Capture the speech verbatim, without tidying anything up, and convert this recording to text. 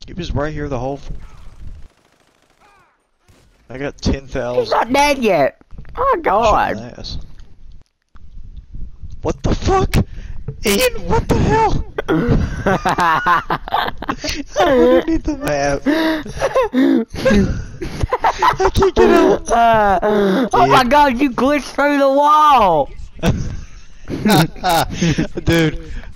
He was right here the whole. I got ten thousand. He's not dead yet. Oh God. What the fuck? Ian, what the hell? Underneath the map. I can't get out. Uh, oh my God, you glitched through the wall. Dude,